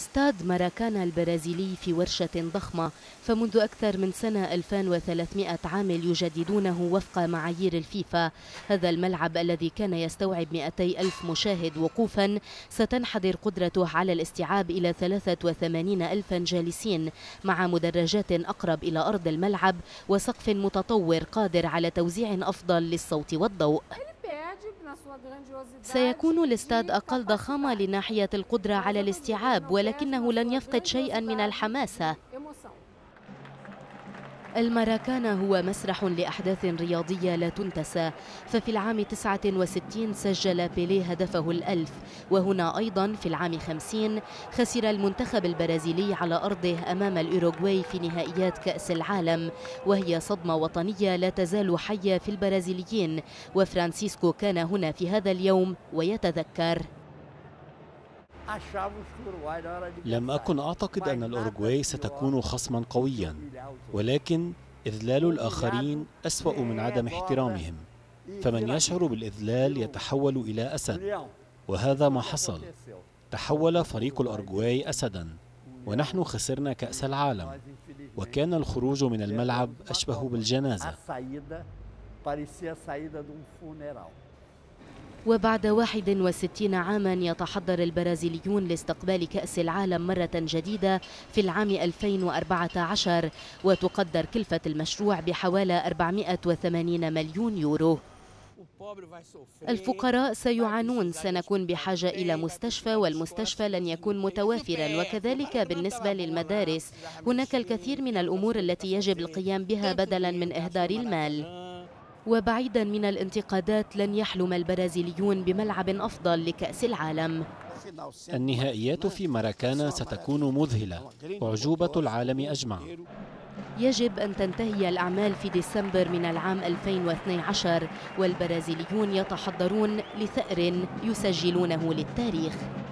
استاد ماراكانا البرازيلي في ورشة ضخمة، فمنذ أكثر من سنة 2300 عامل يجددونه وفق معايير الفيفا. هذا الملعب الذي كان يستوعب 200 ألف مشاهد وقوفا ستنحدر قدرته على الاستيعاب إلى 83 ألفا جالسين، مع مدرجات أقرب إلى أرض الملعب وسقف متطور قادر على توزيع أفضل للصوت والضوء. سيكون الاستاد أقل ضخامة لناحية القدرة على الاستيعاب، ولكنه لن يفقد شيئا من الحماسة. الماراكانا هو مسرح لأحداث رياضية لا تنتسى، ففي العام 69 سجل بيليه هدفه ال1000، وهنا أيضا في العام 50 خسر المنتخب البرازيلي على أرضه أمام الأوروغواي في نهائيات كأس العالم، وهي صدمة وطنية لا تزال حية في البرازيليين، وفرانسيسكو كان هنا في هذا اليوم ويتذكر: لم أكن أعتقد أن الأوروغواي ستكون خصما قويا، ولكن إذلال الآخرين أسوأ من عدم احترامهم، فمن يشعر بالإذلال يتحول إلى أسد، وهذا ما حصل. تحول فريق الأوروغواي أسدا، ونحن خسرنا كأس العالم، وكان الخروج من الملعب أشبه بالجنازة. وبعد 61 عاما يتحضر البرازيليون لاستقبال كأس العالم مرة جديدة في العام 2014، وتقدر كلفة المشروع بحوالي 480 مليون يورو. الفقراء سيعانون، سنكون بحاجة إلى مستشفى، والمستشفى لن يكون متوافرا، وكذلك بالنسبة للمدارس. هناك الكثير من الأمور التي يجب القيام بها بدلا من إهدار المال. وبعيدا من الانتقادات، لن يحلم البرازيليون بملعب أفضل لكأس العالم. النهائيات في ماراكانا ستكون مذهلة، أعجوبة العالم أجمع. يجب أن تنتهي الأعمال في ديسمبر من العام 2012، والبرازيليون يتحضرون لثأر يسجلونه للتاريخ.